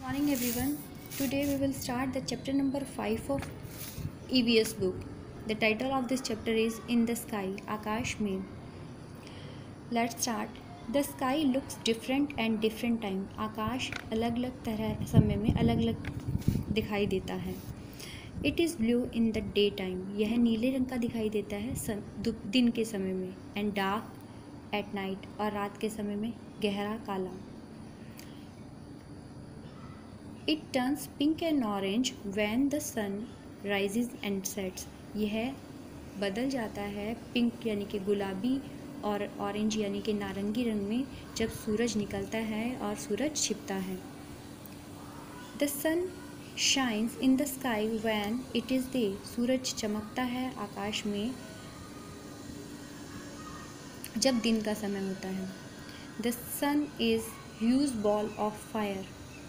Morning everyone. Today we will start the chapter number 5 of EVS book. The title of this chapter is In the Sky, Akash Mein. Let's start. The sky looks different and different time. आकाश अलग अलग तरह समय में अलग अलग दिखाई देता है. It is blue in the daytime. यह नीले रंग का दिखाई देता है दिन के समय में. And dark at night. और रात के समय में गहरा काला. It turns pink and orange when the sun rises and sets. यह बदल जाता है पिंक यानी कि गुलाबी और ऑरेंज यानी कि नारंगी रंग में जब सूरज निकलता है और सूरज छिपता है. The sun shines in the sky when it is day. सूरज चमकता है आकाश में जब दिन का समय होता है. The sun is huge ball of fire.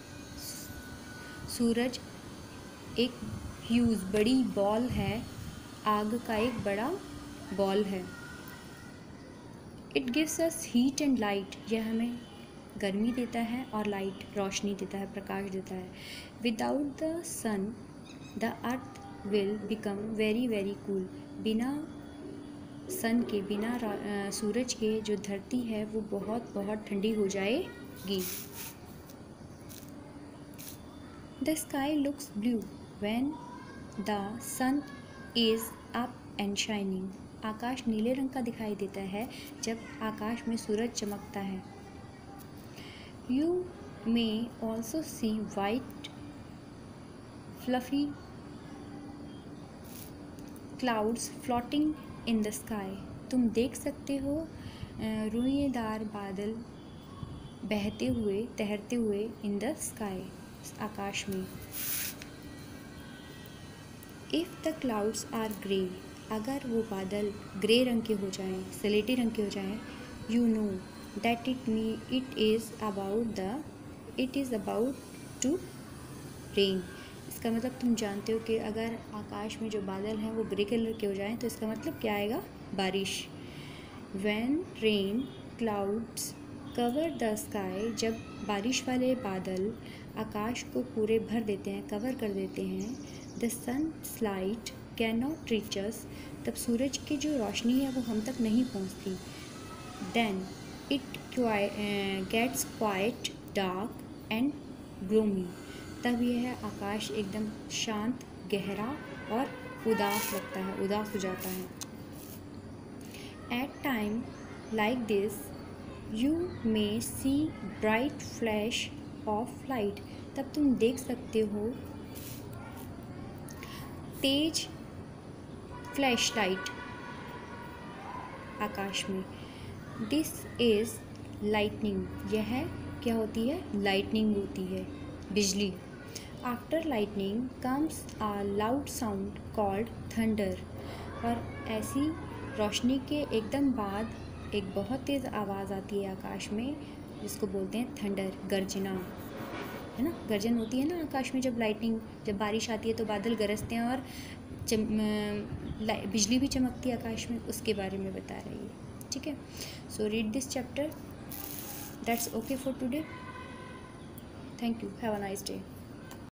सूरज एक ह्यूज बड़ी बॉल है, आग का एक बड़ा बॉल है. It gives us heat and light. यह हमें गर्मी देता है और लाइट रोशनी देता है, प्रकाश देता है. Without the sun the earth will become very very cool. बिना सन के, बिना सूरज के जो धरती है वो बहुत बहुत ठंडी हो जाएगी. The sky looks blue when the sun is up and shining. आकाश नीले रंग का दिखाई देता है जब आकाश में सूरज चमकता है. You may also see white fluffy clouds floating in the sky. तुम देख सकते हो रुईदार बादल बहते हुए, तैरते हुए in the sky. आकाश में. If the clouds are grey. अगर वो बादल ग्रे रंग के हो जाएं, स्लेटी रंग के हो जाएं, you know that it is about to rain. इसका मतलब तुम जानते हो कि अगर आकाश में जो बादल हैं वो ग्रे कलर के हो जाएं तो इसका मतलब क्या आएगा? बारिश. When rain clouds cover the sky. जब बारिश वाले बादल आकाश को पूरे भर देते हैं, कवर कर देते हैं. The sun light can not reach us. तब सूरज की जो रोशनी है वो हम तक नहीं पहुंचती. Then it gets quite dark and gloomy. तब यह आकाश एकदम शांत, गहरा और उदास लगता है, उदास हो जाता है. At time like this you may see bright flash of light. तब तुम देख सकते हो तेज फ्लैश लाइट आकाश में. This is lightning. यह क्या होती है? लाइटनिंग होती है, बिजली. After lightning comes a loud sound called thunder. और ऐसी रोशनी के एकदम बाद एक बहुत तेज़ आवाज़ आती है आकाश में जिसको बोलते हैं थंडर, गर्जना, है ना. गर्जन होती है ना आकाश में जब जब बारिश आती है तो बादल गरजते हैं और बिजली भी चमकती है आकाश में. उसके बारे में बता रही है. ठीक है. So read this chapter. That's okay for today. Thank you. Have a nice day.